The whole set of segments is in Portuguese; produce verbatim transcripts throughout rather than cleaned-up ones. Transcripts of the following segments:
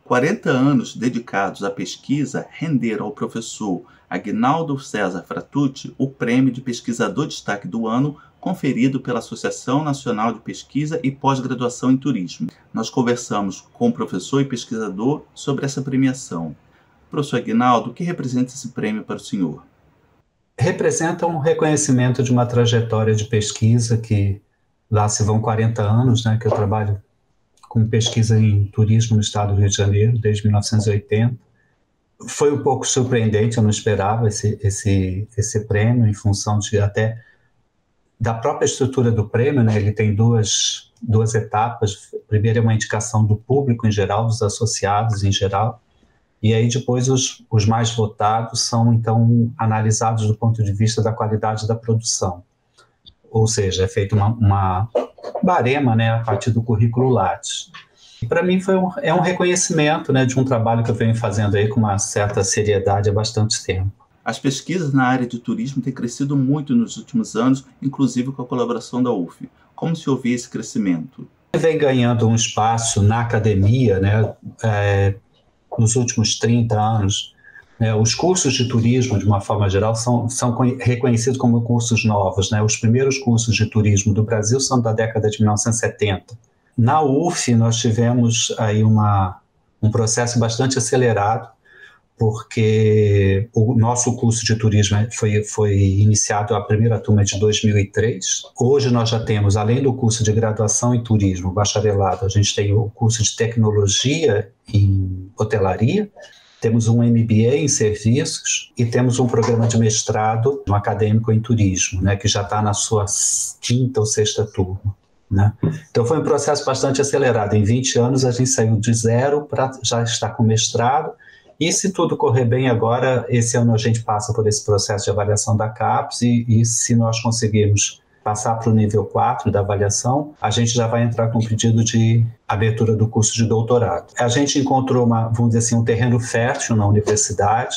quarenta anos dedicados à pesquisa renderam ao professor Aguinaldo César Fratucci o Prêmio de Pesquisador Destaque do Ano, conferido pela Associação Nacional de Pesquisa e Pós-Graduação em Turismo. Nós conversamos com o professor e pesquisador sobre essa premiação. Professor Aguinaldo, o que representa esse prêmio para o senhor? Representa um reconhecimento de uma trajetória de pesquisa que lá se vão quarenta anos, né, que eu trabalho com pesquisa em turismo no estado do Rio de Janeiro, desde mil novecentos e oitenta. Foi um pouco surpreendente, eu não esperava esse, esse, esse prêmio, em função de até da própria estrutura do prêmio, né? Ele tem duas, duas etapas. Primeiro é uma indicação do público em geral, dos associados em geral, e aí depois os, os mais votados são, então, analisados do ponto de vista da qualidade da produção. Ou seja, é feita uma, uma barema, né, a partir do currículo Lattes. Para mim foi um, é um reconhecimento, né, de um trabalho que eu venho fazendo aí com uma certa seriedade há bastante tempo. As pesquisas na área de turismo têm crescido muito nos últimos anos, inclusive com a colaboração da U F. Como se ouvia esse crescimento? Vem ganhando um espaço na academia, né, é, nos últimos trinta anos. É, os cursos de turismo, de uma forma geral, são, são reconhecidos como cursos novos, né? Os primeiros cursos de turismo do Brasil são da década de mil novecentos e setenta. Na U F, nós tivemos aí uma, um processo bastante acelerado, porque o nosso curso de turismo foi, foi iniciado, a primeira turma de dois mil e três. Hoje nós já temos, além do curso de graduação em turismo, bacharelado, a gente tem o curso de tecnologia em hotelaria, temos um M B A em serviços e temos um programa de mestrado no acadêmico em turismo, né, que já está na sua quinta ou sexta turma. Né? Então foi um processo bastante acelerado. Em vinte anos a gente saiu de zero para já estar com mestrado, e se tudo correr bem agora, esse ano a gente passa por esse processo de avaliação da CAPES, e, e se nós conseguirmos passar para o nível quatro da avaliação, a gente já vai entrar com um pedido de abertura do curso de doutorado. A gente encontrou, uma, vamos dizer assim, um terreno fértil na universidade,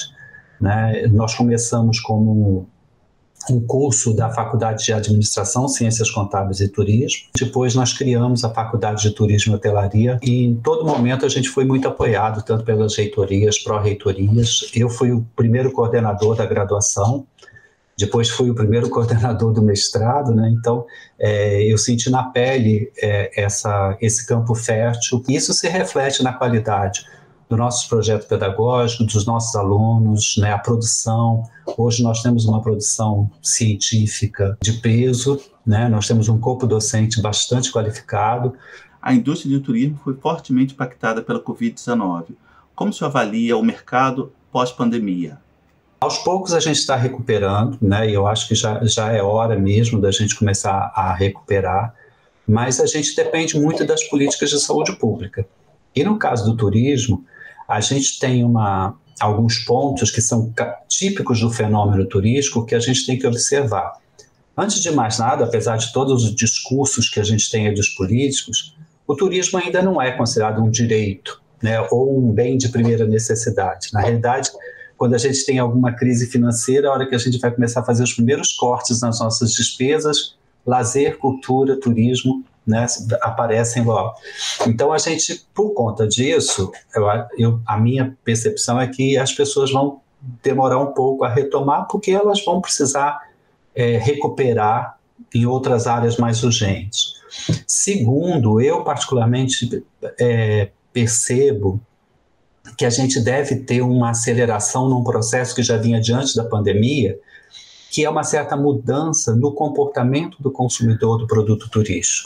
né? Nós começamos como um curso da Faculdade de Administração, Ciências Contábeis e Turismo. Depois nós criamos a Faculdade de Turismo e Hotelaria, e em todo momento a gente foi muito apoiado, tanto pelas reitorias, pró-reitorias. Eu fui o primeiro coordenador da graduação, depois fui o primeiro coordenador do mestrado, né? Então é, eu senti na pele é, essa, esse campo fértil. Isso se reflete na qualidade do nosso projeto pedagógico, dos nossos alunos, né? A produção. Hoje nós temos uma produção científica de peso, né? Nós temos um corpo docente bastante qualificado. A indústria de turismo foi fortemente impactada pela covid dezenove. Como se avalia o mercado pós-pandemia? Aos poucos a gente está recuperando, né? E eu acho que já, já é hora mesmo da gente começar a recuperar, mas a gente depende muito das políticas de saúde pública. E no caso do turismo, a gente tem uma, alguns pontos que são típicos do fenômeno turístico que a gente tem que observar. Antes de mais nada, apesar de todos os discursos que a gente tem aí dos políticos, o turismo ainda não é considerado um direito, né? Ou um bem de primeira necessidade. Na realidade, quando a gente tem alguma crise financeira, a hora que a gente vai começar a fazer os primeiros cortes nas nossas despesas, lazer, cultura, turismo, né, aparecem logo. Então a gente, por conta disso, eu, eu, a minha percepção é que as pessoas vão demorar um pouco a retomar, porque elas vão precisar é, recuperar em outras áreas mais urgentes. Segundo, eu particularmente é, percebo que a gente deve ter uma aceleração num processo que já vinha diante da pandemia, que é uma certa mudança no comportamento do consumidor do produto turístico.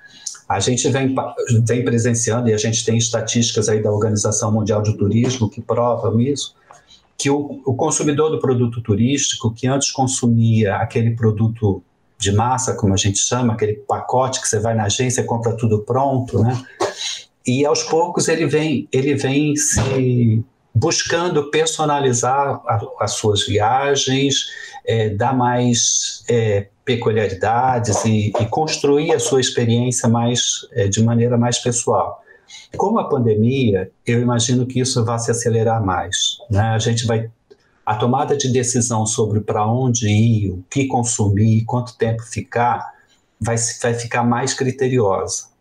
A gente vem, vem presenciando, e a gente tem estatísticas aí da Organização Mundial de Turismo que provam isso, que o, o consumidor do produto turístico, que antes consumia aquele produto de massa, como a gente chama, aquele pacote que você vai na agência e compra tudo pronto, né? E aos poucos ele vem, ele vem se buscando personalizar a, as suas viagens, é, dar mais é, peculiaridades e, e construir a sua experiência mais, é, de maneira mais pessoal. Com a pandemia, eu imagino que isso vai se acelerar mais, né? A gente vai, a tomada de decisão sobre para onde ir, o que consumir, quanto tempo ficar, vai, vai ficar mais criteriosa.